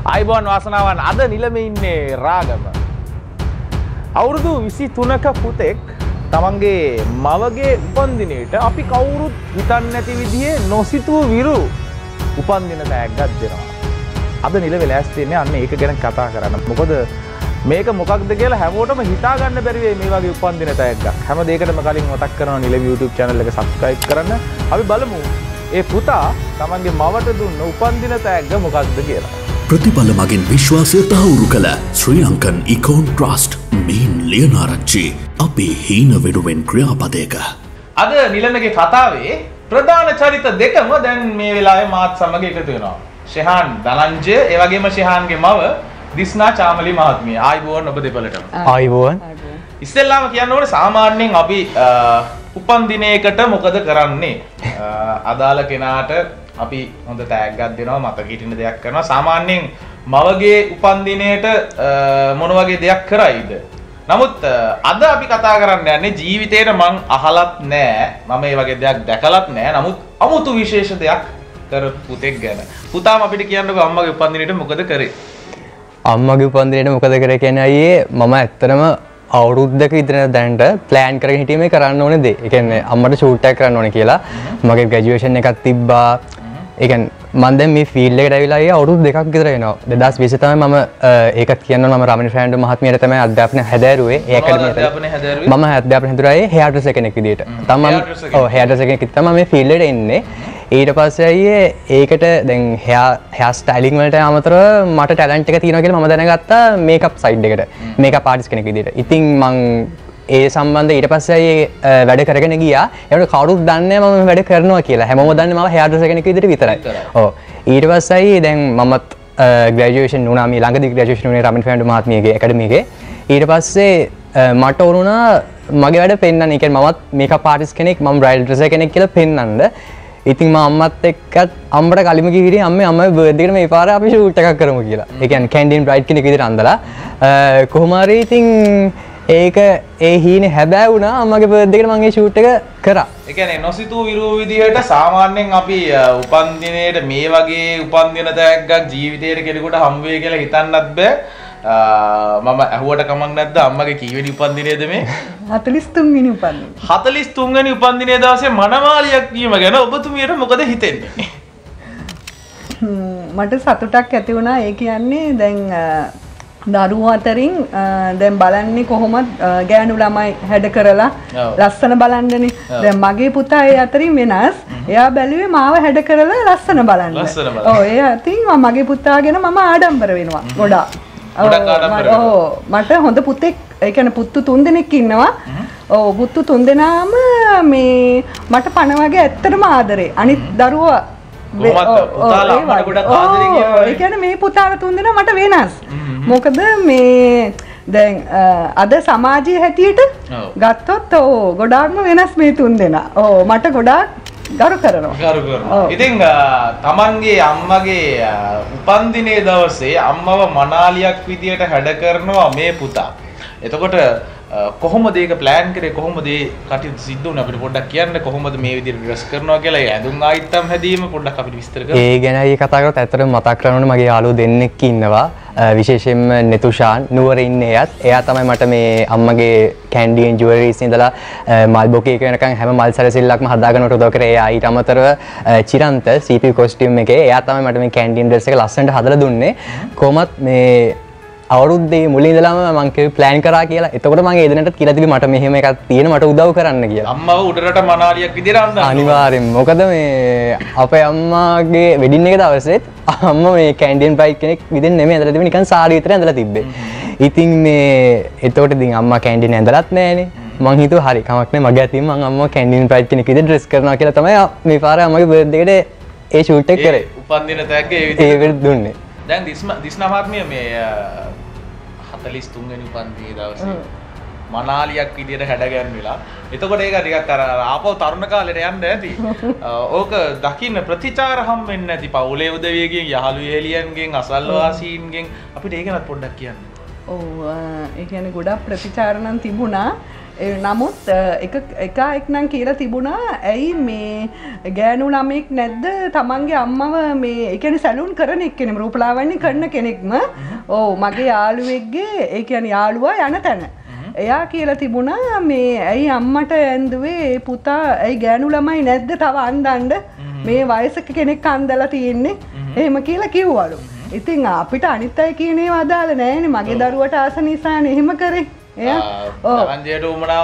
ආයිබෝන් වාසනාවන් අද නිලමේ ඉන්නේ රාගම. අවුරුදු 23ක පුතෙක් තමන්ගේ මවගේ උපන්දිනේට අපි කවුරුත් හිතන්නේ නැති විදිහේ නොසිතූ විරු උපන්දින තෑග්ගක් දෙනවා. අද නිලමේ ලෑස්ති වෙන්නේ අන්න ඒක ගැන කතා කරන්න. මොකද මේක මොකක්ද කියලා හැමෝටම හිතා ගන්න බැරි වෙයි මේ වගේ උපන්දින තෑග්ගක්. හැම දෙයකටම කලින් මතක් කරනවා නිලමේ YouTube channel එක subscribe කරන්න. අපි බලමු ඒ පුතා තමන්ගේ මවට දුන්න උපන්දින තෑග්ග මොකක්ද කියලා. ප්‍රතිඵල මගින් විශ්වාසය තහවුරු කළ ශ්‍රී ලංකන් ඉකෝන් ට්‍රස්ට් මේන් ලියනාරච්චි අපේ හීන වෙනුවෙන් ක්‍රියාපදයක. අද නිලමගේ කතාවේ ප්‍රධාන චරිත දෙකම දැන් මේ වෙලාවේ මාත් සමග එකතු වෙනවා. ශෙහාන් දනංජය ඒ වගේම ශෙහාන්ගේ මව දිස්නා චාමලි මහත්මිය. ආයිබෝන් ඔබ දෙපළටම. ආයිබෝන්. ඉස්සෙල්ලාම කියන්න ඕනේ සාමාන්‍යයෙන් අපි උපන් දිනයකට මොකද කරන්නේ? අදාළ කෙනාට අපි හොඳ තෑග්ගක් දෙනවා, මතක හිටින දෙයක් කරනවා. සාමාන්‍යයෙන් මවගේ උපන් දිනේට මොන වගේ දෙයක් කරයිද? නමුත් අද අපි කතා කරන්න යන්නේ ජීවිතේට මං අහලත් නෑ, මම මේ වගේ දෙයක් දැකලත් නෑ. නමුත් අමුතු විශේෂ දෙයක් කරපු පුතෙක් ගැන. පුතාම අපිට කියන්නකෝ අම්මගේ උපන් දිනේට මොකද කරේ? අම්මගේ උපන් දිනේට මොකද කරේ කියන්නේ අයියේ මම ඇත්තටම අවුරුද්දක විතර දැනට ප්ලෑන් කරගෙන හිටියේ මේ කරන්න ඕනේ දේ. ඒ කියන්නේ අම්මට ෂූට් එකක් කරන්න ඕනේ කියලා. මගේ ග්‍රැජුවේෂන් එකක් තිබ්බා. ඒ කියන්නේ මම දැන් මේ ෆීල්ඩ් එකට ඇවිල්ලා ආයේ අවුරුදු දෙකක් විතර වෙනවා. 2020 තමයි මම ඒකත් කියනවා මම රමණී ෆ්‍රෑන්ඩ් මහත්මියට තමයි අධ්‍යාපනය හැදෑරුවේ. ඒ ඇකඩමියට. මම අධ්‍යාපනය හැදුවායේ හෙයාර් ඩ්‍රෙසර් කෙනෙක් විදියට. තමයි ඔව් හෙයාර් ඩ්‍රෙසර් කෙනෙක් තමයි මේ ෆීල්ඩ් එකට එන්නේ. ඊට පස්සේ අයියේ ඒකට දැන් හෙයාර් ස්ටයිලින් වලට අමතරව මට ටැලන්ට් එක තියෙනවා කියලා මම දැනගත්තා මේකප් සයිඩ් එකට. මේකප් ආටිස්ට් කෙනෙක් විදියට. ඉතින් මං ඒ සම්බන්ධ ඊට පස්සේ වැඩ කරගෙන ගියා. ඒකට කවුරුත් දන්නේ නැහැ මම වැඩ කරනවා කියලා. හැමෝම දන්නේ මම හෙයාර් ඩ්‍රෙසර් කෙනෙක් විදියට විතරයි. ඔව්. ඊට පස්සේ දැන් මමත් ග්‍රැජුවේෂන් වුණා මේ ළඟදී ග්‍රැජුවේෂන් වුණේ රමණී ෆ්‍රෑන්ඩ් මහත්මියගේ ඇකඩමි එකේ. ඊට පස්සේ මට වුණා මගේ වැඩ පෙන්නන්න. ඒ කියන්නේ මමත් මේකප් ආටිස්ට් කෙනෙක්, මම බ්‍රයිඩල් ඩ්‍රෙසර් කෙනෙක් කියලා පෙන්නන්න. ඉතින් මම අම්මත් එක්කත් අම්මට කලින්ම කිව්වේ අම්මගේ බර්ත්ඩේ එකට මේ පාර අපි ෂූට් එකක් කරමු කියලා. ඒ කියන්නේ කැන්ඩින් බ්‍රයිඩ් කෙනෙක් විදිහට අඳලා කොහොම හරි ඉතින් ඒක ඒ හීනේ හැබෑ වුණා අම්මගේ බර්ත්ඩේ එකට මම ඒ ෂූට් එක කරා. ඒ කියන්නේ නොසිතූ විරූ විදිහට සාමාන්‍යයෙන් අපි උපන් දිනේට මේ වගේ උපන් දින තෑග්ගක් ජීවිතේට කෙනෙකුට හම් වෙයි කියලා හිතන්නත් බෑ. මම ඇහුවට කමක් නැද්ද අම්මගේ කීවෙනි උපන් දිනේද මේ? 43 වෙනි උපන් දිනේ. 43 වෙනි උපන් දිනේ දවසේ මනමාලියක් වීම ගැන ඔබතුමියට මොකද හිතෙන්නේ? මට සතුටක් ඇති වුණා. ඒ කියන්නේ දැන් දරුවෝ අතරින් දැන් බලන්නේ කොහොමද ගෑනු ළමයි හැඩ කරලා ලස්සන බලන්නනේ. දැන් මගේ පුතා ඒ අතරින් වෙනස්. එයා බැලුවේ මාව හැඩ කරලා ලස්සන බලන්න. ඔව් ඒ අතින් මගේ පුතා ගැන මම ආඩම්බර වෙනවා ගොඩාක්. මට හොඳ පුතෙක්, ඒ කියන්නේ පුත්තු 3 දෙනෙක් ඉන්නවා. ඔව් පුත්තු 3 දෙනාම මේ මට පණ වගේ ඇත්තටම ආදරේ. අනිත් දරුවා ඒ කියන්නේ මේ පුතාලා 3 දෙනා මට වෙනස්. මොකද මේ දැන් අද සමාජයේ හැටියට ගත්තොත් ගොඩාක්ම වෙනස් මේ 3 දෙනා. මට ගොඩාක් ගරු කරනවා. ඉතින් තමන්ගේ අම්මගේ උපන්දිනේ දවසේ අම්මව මනාලියක් විදියට හැඩ කරනවා මේ පුතා. එතකොට කොහොමද ඒක ප්ලෑන් කරේ? කොහොමද ඒ කටයුතු සිද්ධ වුණේ? අපිට පොඩ්ඩක් කියන්න කොහොමද මේ විදියට ඩ්‍රෙස් කරනවා කියලා. ඒ ඇඳුම් ආයිත්තම් හැදීම පොඩ්ඩක් අපිට විස්තර කරන්න. ඒ ගැන කතා කරත් ඇත්තටම මතක් කරනවනේ මගේ යාළුවෝ දෙන්නෙක් ඉන්නවා. විශේෂයෙන්ම නෙතුෂාන් නුවර ඉන්නේ එයත්. එයා තමයි මට මේ අම්මගේ කැන්ඩි ඇන් ජුවලරිස් ඉඳලා මල් බොකේ එක වෙනකන් හැම මල් සැරසිල්ලක්ම හදාගන්නට උදව් කරේ. එයා ඊට අමතරව චිරන්ත CP කොස්ටියුම් එකේ එයා තමයි මට මේ කැන්ඩි ඇන් ඩ්‍රෙස් එක ලස්සනට හදලා දුන්නේ. කොහොමත් මේ අවුරුද්දේ මුලින් ඉඳලාම මම ප්ලෑන් කරා කියලා. එතකොට මම ඒ දිනටත් කියලා තිබි මට මෙහෙම එකක් තියෙන මට උදව් කරන්න කියලා. අම්මව උඩරට මනාලියක් විදියට අඳිනවා. අනිවාර්යෙන්. මොකද මේ අපේ අම්මාගේ වෙඩින් එක දවසෙත් අම්මා මේ කැන්ඩියන් බ්‍රයිඩ් කෙනෙක් විදිහට නෙමෙයි ඇඳලා තිබෙන්නේ, නිකන් සාරි විතර ඇඳලා තිබ්බේ. ඉතින් මේ එතකොට ඉතින් අම්මා කැන්ඩියන් ඇඳලත් නැහනේ. මං හිතුවා හරි කමක් නැහැ මගේ අතින් මං අම්මා කැන්ඩියන් බ්‍රයිඩ් කෙනෙක් විදිහට ඩ්‍රෙස් කරනවා කියලා තමයි මේ පාර අම්මගේ බර්ත්ඩේ එකට ඒ ෂූට් එක කරේ. උපන් දින තෑග්ග ඒ විදිහට දුන්නේ. දැන් දිස්නා මහත්මිය මේ 43 වෙනි උපන් දිනේ දවසේ මනාලියක් විදියට හැඩගැන් වෙලා. එතකොට ඒක ටිකක් අර ආපහු තරුණ කාලේට යන්න ඇති. ඕක දකින්න ප්‍රතිචාර හම් වෙන්නේ නැති පවුලේ උදවියගෙන්, යහළු යෙලියන්ගෙන්, අසල්වාසීන්ගෙන් අපිට ඒක නත් පොඩ්ඩක් කියන්න. ඔව් ඒ කියන්නේ ගොඩක් ප්‍රතිචාර නම් තිබුණා. නමුත් එකෙක් නම් කියලා තිබුණා ඇයි මේ ගෑනු ළමෙක් නැද්ද තමන්ගේ අම්මව මේ ඒ කියන්නේ සැලූන් කරන එක්කෙනෙක් රූපලාවන්‍ය කරන කෙනෙක්ම ඔව් මගේ යාළුවෙක්ගේ ඒ කියන්නේ යාළුවා යන තැන එයා කියලා තිබුණා මේ ඇයි අම්මට ඇඳුවේ පුතා ඇයි ගෑනු ළමයි නැද්ද තව අන්දන්න මේ වයසක කෙනෙක් අන්දලා තියෙන්නේ එහෙම කියලා කිව්වලු. ඉතින් අපිට අනිත් අය කියන ඒවා අදාළ නෑනේ මගේ දරුවට ආස නිසානේ එහෙම කරේ. තරංජයට උමනාව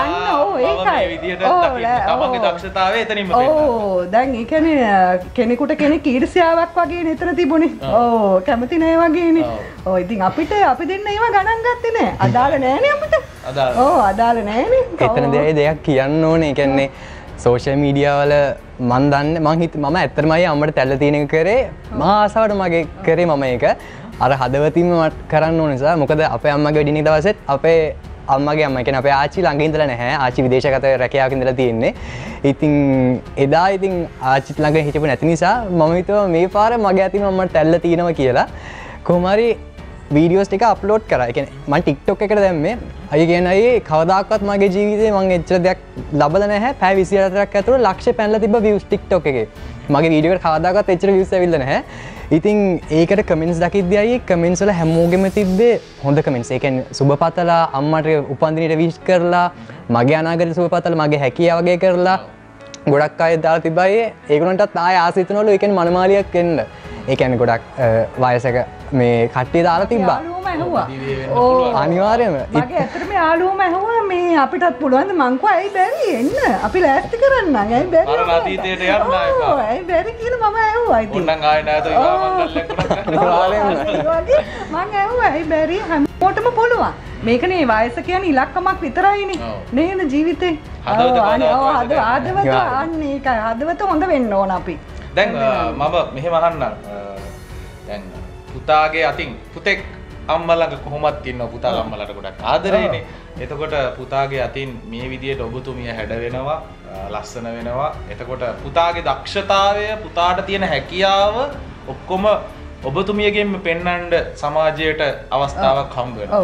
තමන්ගේ දක්ෂතාවය එතනින්ම දැන් ඒ කියන්නේ කෙනෙකුට කෙනෙක් ඊර්ෂ්‍යාවක් වගේ නේතර තිබුණේ. ඔව් කැමති නෑ වගේනේ. ඔව් ඉතින් අපිට අපි දෙන්න ඒවා ගණන් ගත්තේ නෑ. අදාළ නෑනේ අපිට. ඔව් අදාළ නෑනේ. එතන දෙයක් කියන්න ඕනේ. ඒ කියන්නේ සෝෂල් මීඩියා වල මන් දන්නේ මම ඇත්තටමයි අම්මට තැල්ල තියෙන එක කරේ මහා ආසාවට මගේ කරේ මම ඒක අර හදවතින්ම කරන්න ඕන නිසා මොකද අපේ අම්මගේ වෙඩින් දවසෙත් අපේ අම්මගේ අම්ම කියන්නේ අපේ ආච්චි ළඟ ඉඳලා නැහැ ආච්චි විදේශගත රැකියාවක ඉඳලා තියෙන්නේ ඉතින් එදා ඉතින් ආච්චිත් ළඟ හිටපු නැති නිසා මම හිතුවා මේ පාර මගේ අතින් අම්මට තැල්ල තියෙනවා කියලා කොහොම හරි වීඩියෝස් ටික අප්ලෝඩ් කරා. ඒ කියන්නේ මම TikTok එකට දැම්මේ. අය කියන්නේ කවදාකවත් මගේ ජීවිතේ මම එච්චර දෙයක් ලබලා නැහැ. පැය 24ක් ඇතුළත ලක්ෂ පැනලා තිබ්බ views TikTok එකේ. මගේ වීඩියෝ එකට කවදාකවත් එච්චර views ඇවිල්ලා නැහැ. ඉතින් ඒකට කමෙන්ට්ස් දකිද්දී අය කමෙන්ට්ස් වල හැමෝගෙම තිබ්බේ හොඳ කමෙන්ට්ස්. ඒ කියන්නේ සුබපතලා අම්මට උපන්දිනේට විශ් කරලා මගේ අනාගතේ සුබපතලා මගේ හැකියාව වගේ කරලා ගොඩක් අය දාලා තිබ්බයි. ඒගොල්ලන්ටත් ආය ආසිතනවලු ඒ කියන්නේ මනමාලියක් එන්න. ඒ කියන්නේ ගොඩක් වයසක මේ කට්ටිය දාලා තිබ්බා. අනිවාර්යයෙන්ම. මගේ ඇත්තටම යාළුවම ඇහුවා මේ අපිටත් පුළුවන් ද මං කිව්වා ඇයි බැරි එන්න. අපි ලෑස්ති කරන්නම්. ඇයි බැරි? අර අතීතයට යන්න ආයක. ඔව් ඇයි බැරි කියලා මම ඇහුවා ඉතින්. ඕනනම් ආයෙ නැවත විවාහමංගල්‍යයක් කරන්න. මං ඇහුවා ඇයි බැරි හැමෝටම පුළුවන්. මේකනේ වයස කියන්නේ ඉලක්කමක් විතරයිනේ. නේද ජීවිතේ. හදවත අන්න ඒකයි. හදවත හොඳ වෙන්න ඕන අපි. දැන් මම මෙහෙම අහන්නම්. දැන් පුතාගේ අතින් පුතෙක් අම්මා ළඟ කොහොමද ඉන්නව පුතා අම්මලාට ගොඩක් ආදරේනේ. එතකොට පුතාගේ අතින් මේ විදියට ඔබතුමිය හැඩ වෙනවා, ලස්සන වෙනවා. එතකොට පුතාගේ දක්ෂතාවය, පුතාට තියෙන හැකියාව ඔක්කොම ඔබතුමියගෙන්ම පෙන්වන්න සමාජයට අවස්ථාවක් හම්බ වෙනවා.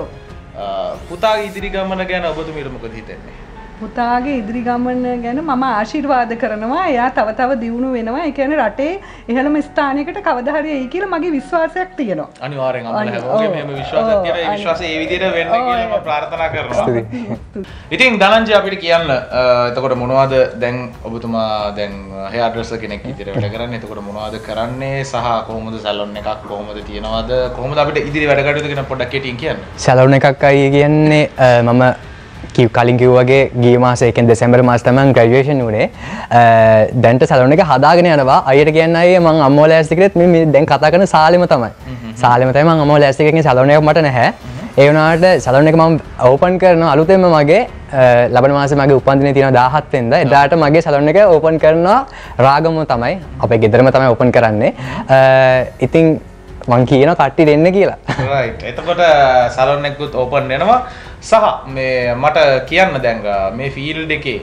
පුතාගේ ඉදිරි ගමන ගැන ඔබතුමියට මොකද හිතෙන්නේ? පුතාගේ ඉදිරි ගමන ගැන මම ආශිර්වාද කරනවා. එයා තව තව දියුණු වෙනවා. ඒ කියන්නේ රටේ ඉහළම ස්ථානයකට කවදා හරි එයි කියලා මගේ විශ්වාසයක් තියෙනවා. අනිවාර්යෙන් අම්මලා හැමෝගෙම එහෙම විශ්වාසයක් තියෙනවා. ඒ විශ්වාසය ඒ විදිහට වෙන්න කියලා මම ප්‍රාර්ථනා කරනවා. ඉතින් ධනංජය අපිට කියන්න එතකොට මොනවද දැන් ඔබතුමා දැන් හෙයාර් ඩ්‍රෙසර් කෙනෙක් විදිහට වැඩ කරන්නේ. එතකොට මොනවද කරන්නේ සහ කොහොමද සැලොන් එකක් කොහොමද තියනවද කොහොමද අපිට ඉදිරි වැඩ කටයුතු ගැන පොඩ්ඩක් කෙටියෙන් කියන්න. සැලොන් එකක් අය කියන්නේ මම කලින් කිව්වාගේ ගිය මාසේ කියන්නේ දෙසැම්බර් මාසේ තමයි ග්‍රැජුවේෂන් උනේ. දැන්ට සැලොන් එක හදාගෙන යනවා. අයියට කියන්න අයියේ මම අම්මව ලෑස්ති කරෙත් මේ දැන් කතා කරන සාලෙම තමයි. සාලෙම තමයි මම අම්මව ලෑස්ති කරගෙන සැලොන් එකක් මට නැහැ. ඒ වුණාට සැලොන් එක මම ඕපන් කරනවා අලුතෙන්ම මගේ ලබන මාසේ මගේ උපන්දිනේ තියෙනවා 17 වෙනිදා. එදාට මගේ සැලොන් එක ඕපන් කරනවා රාගම තමයි. අපේ ගෙදරම තමයි ඕපන් කරන්නේ. ඉතින් මං කියනවා කට්ටිය දෙන්න කියලා. රයිට්. එතකොට සැලොන් එකකුත් ඕපන් වෙනවා. සහ මේ මට කියන්න දැන් මේ ෆීල්ඩ් එකේ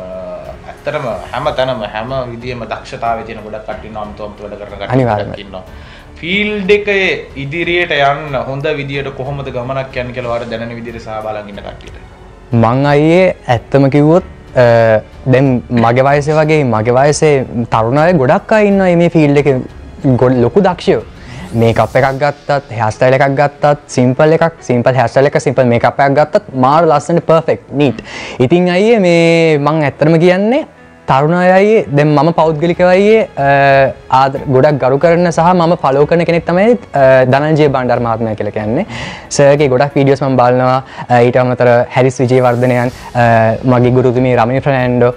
ඇත්තටම හැම තැනම හැම විදියෙම දක්ෂතාවය තියෙන ගොඩක් කට්ටිය ඉන්නවා අම්තුම්තු වැඩ කරන කට්ටිය ඉන්නවා. ෆීල්ඩ් එකේ ඉදිරියට යන්න හොඳ විදියට කොහොමද ගමනක් යන්නේ කියලා වර දැනෙන විදියට සහ බලන් ඉන්න කට්ටියට. මං අයියේ ඇත්තම කිව්වොත් දැන් මගේ වයසේ වගේ මගේ වයසේ තරුණ අය ගොඩක් අය ඉන්නවා මේ ෆීල්ඩ් එකේ ලොකු දක්ෂයෝ. මේකප් එකක් ගත්තත් හෙයාර් ස්ටයිල් එකක් ගත්තත් සිම්පල් එකක් සිම්පල් හෙයාර් ස්ටයිල් එකක් සිම්පල් මේකප් එකක් ගත්තත් මාර ලස්සනට පර්ෆෙක්ට් නීට්. ඉතින් අයියේ මේ මම ඇත්තටම කියන්නේ තරුණ අය අයියේ දැන් මම පෞද්ගලිකව අයියේ ගොඩක් ගරු කරන සහ මම ෆලෝ කරන කෙනෙක් තමයි ධනංජය බණ්ඩාර මහත්මයා කියලා කියන්නේ. සර්ගේ ගොඩක් වීඩියෝස් මම බලනවා. ඊට අමතර හැරිස් විජේවර්ධනයන් මගේ ගුරුතුමී රමණී ෆර්නෑන්ඩෝ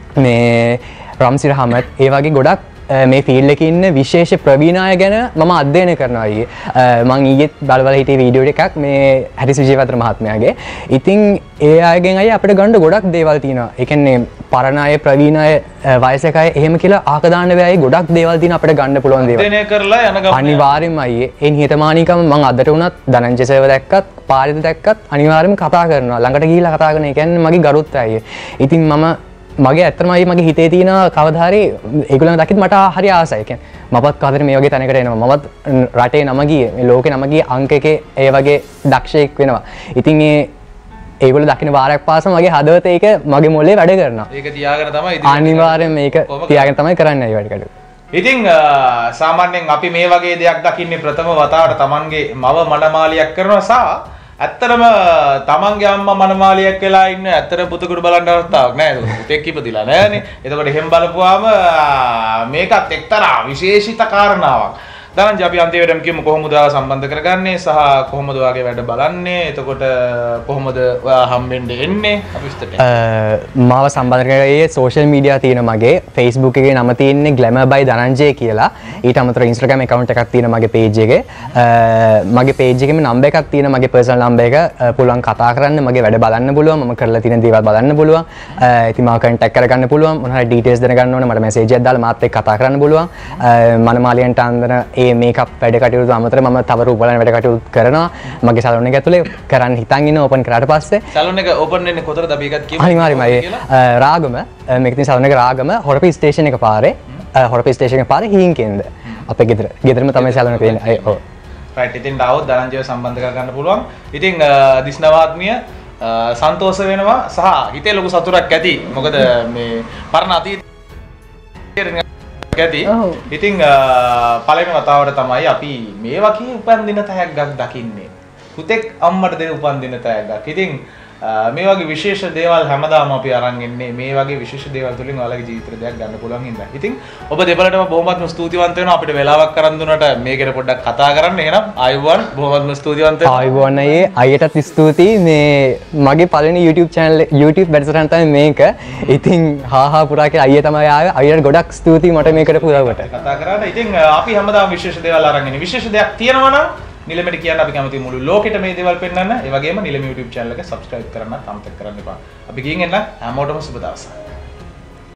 මේ රම්සිර හමත් ඒ වගේ ගොඩක් මේ ෆීල්ඩ් එකේ ඉන්න විශේෂ ප්‍රවීණ අය ගැන මම අධ්‍යයනය කරනවා ඊයේ. මම ඊයේත් බලවල හිටියේ වීඩියෝ එකක් මේ හැරිස් විජේවර්ධන මහත්මයාගේ. ඉතින් ඒ අයගෙන් අය අපිට ගන්න ගොඩක් දේවල් තියෙනවා. ඒ කියන්නේ පරණ අය ප්‍රවීණ අය වයසක අය එහෙම කියලා ආක දාන්න බෑ. ගොඩක් දේවල් තියෙනවා අපිට ගන්න පුළුවන් දේවල්. අධ්‍යයනය කරලා යන ගමන අනිවාර්යෙන්ම අයියේ. ඒ නිහතමානීකම මම අදට වුණත් ධනංජය සර්ව දැක්කත් පාරිත දැක්කත් අනිවාර්යෙන්ම කතා කරනවා. ළඟට ගිහිල්ලා කතා කරන. ඒ කියන්නේ මගේ ගරුත්වය අයියේ. ඉතින් මගේ ඇත්තමයි මගේ හිතේ තියෙන කවදා හරි ඒගොල්ලන් දකිත් මට හරි ආසයි. කියන්නේ මමත් කවදාද මේ වගේ තැනකට එනවා. මමත් රටේ නම ගියේ මේ ලෝකේ නම ගියේ අංක එකේ ඒ වගේ දක්ෂයෙක් වෙනවා. ඉතින් ඒගොල්ලෝ දකින්න වාරයක් පාසම මගේ හදවත ඒක මගේ මොලේ වැඩ කරනවා. ඒක තියාගෙන තමයි අනිවාර්යෙන් මේක තියාගෙන තමයි කරන්නේ ඒ වැඩ කටයුතු. ඉතින් සාමාන්‍යයෙන් අපි මේ වගේ දෙයක් දකින්නේ ප්‍රථම වතාවට Tamanගේ මව මනමාලියක් කරනවා සහ ඇත්තටම තමන්ගේ අම්මා මනමාලියක් වෙලා ඉන්න ඇත්තට පුතෙකුට බලන්න අවස්ථාවක් නැහැ. පුතෙක් ඉපදිලා නැහනේ. එතකොට එහෙම බලපුවාම මේකත් එක්තරා විශේෂිත කාරණාවක්. දරංජි අපි අන්තිමටම කියමු කොහොමද ඔයාලා සම්බන්ධ කරගන්නේ සහ කොහොමද ඔයාගේ වැඩ බලන්නේ. එතකොට කොහොමද ඔයා හම්බෙන්න එන්නේ අපි විස්තරට. මාව සම්බන්ධ කරගන්නේ සෝෂල් මීඩියා තියෙන මගේ Facebook එකේ නම තියෙන්නේ glamour by dhananjay කියලා. ඊට අමතරව Instagram account එකක් තියෙන මගේ page එකේ. මගේ page එකේම number එකක් තියෙන මගේ personal number එක. පුළුවන් කතා කරන්න, මගේ වැඩ බලන්න පුළුවන්, මම කරලා තියෙන දේවල් බලන්න පුළුවන්. ඉතින් මාව contact කරගන්න පුළුවන්. මොනවා හරි details දැනගන්න ඕන මට message එකක් දාලා මාත් එක්ක කතා කරන්න පුළුවන්. මනමාලියන්ට අන්දන ඒ මේකප් වැඩ කටයුතු අමතරව මම තව රූපලන වැඩ කටයුතු කරනවා. මගේ සැලොන් එක ඇතුලේ කරන්න හිතන් ඉන්න ඕපන් කරාට පස්සේ සැලොන් එක ඕපන් වෙන්නේ කොතනද අපි එකත් කියමු. අනිවාර්යයෙන්ම රාගම මේක තියෙන සැලොන් එක රාගම හොරපි ස්ටේෂන් එක පාරේ හොරපි ස්ටේෂන් එක පාරේ හිංකෙන්ද අපේ ගෙදරම තමයි සැලොන් එක තියෙන්නේ. ඔව්. රයිට්. ඉතින් ඩාවොත් දරංජිව සම්බන්ධ කරගන්න පුළුවන්. ඉතින් දිස්නවාත්මිය සන්තෝෂ වෙනවා සහ හිතේ ලොකු සතුටක් ඇති. මොකද මේ පරණ අතීතයේ ඇති. ඉතින් පළවෙනි වතාවට තමයි අපි මේ වගේ උපන්දින තෑග්ගක් දකින්නේ. පුතෙක් අම්මට දෙන උපන්දින තෑග්ගක්. ඉතින් මේ වගේ විශේෂ දේවල් හැමදාම අපි අරන් එන්නේ. මේ වගේ විශේෂ දේවල් තුලින් ඔයාලගේ ජීවිතේ දෙයක් ගන්න පුළුවන් හින්දා. ඉතින් ඔබ දෙපළටම බොහොමත්ම ස්තුතිවන්ත වෙනවා අපිට වෙලාවක් කරන් දුන්නට මේක ගැන පොඩ්ඩක් කතා කරන්න. එහෙනම් ආයුබෝවන් බොහොමත්ම ස්තුතිවන්ත වෙනවා. ආයුබෝවන් අයියටත් ස්තුතියි. මේ මගේ පළවෙනි YouTube channel YouTube වැඩසටහන තමයි මේක. ඉතින් හා පුරා කියලා අයියා තමයි ආවේ. අයියට ගොඩක් ස්තුතියි මට මේ කරපු උදව්වට. කතා කරාට. ඉතින් අපි හැමදාම විශේෂ දේවල් අරන් එන්නේ. විශේෂ දෙයක් තියෙනවා නම් නිලමෙට කියන්න අපි කැමති මුළු ලෝකෙට මේ දේවල් පෙන්වන්න. ඒ වගේම නිලම YouTube channel එක subscribe කරන්න අමතක කරන්න එපා. අපි ගිහින් එන්න හැමෝටම සුබ දවසක්.